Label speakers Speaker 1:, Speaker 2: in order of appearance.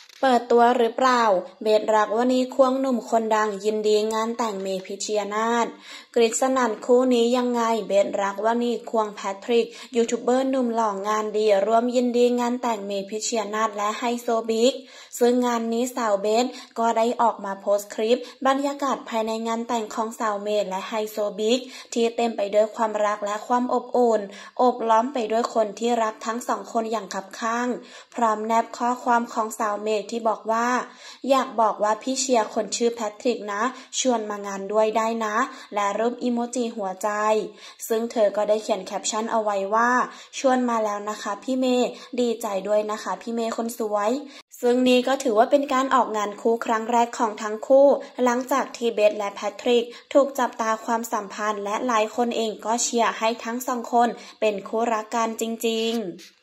Speaker 1: เปิดตัวหรือเปล่าเบสรักวณีควงหนุ่มคนดังยินดีงานแต่งเมพิชยนาถกฤษณันท์คู่นี้ยังไงเบสรักวณีควงแพทริกยูทูบเบอร์หนุ่มหล่องานดีร่วมยินดีงานแต่งเมพิชยนาถและไฮโซบิ๊กซึ่งงานนี้สาวเบสก็ได้ออกมาโพสต์คลิปบรรยากาศภายในงานแต่งของสาวเมย์และไฮโซบิ๊กที่เต็มไปด้วยความรักและความอบอุ่นโอบล้อมไปด้วยคนที่รักทั้งสองคนอย่างคับคั่งพร้อมแนบข้อความของสาวเมย์ที่บอกว่าอยากบอกว่าพี่เชียร์คนชื่อแพทริกนะชวนมางานด้วยได้นะและรูปอีโมจิหัวใจซึ่งเธอก็ได้เขียนแคปชั่นเอาไว้ว่าชวนมาแล้วนะคะพี่เมย์ดีใจด้วยนะคะพี่เมย์คนสวยซึ่งนี้ก็ถือว่าเป็นการออกงานคู่ครั้งแรกของทั้งคู่หลังจากที่เบสและแพทริกถูกจับตาความสัมพันธ์และหลายคนเองก็เชียร์ให้ทั้งสองคนเป็นคู่รักกันจริงๆ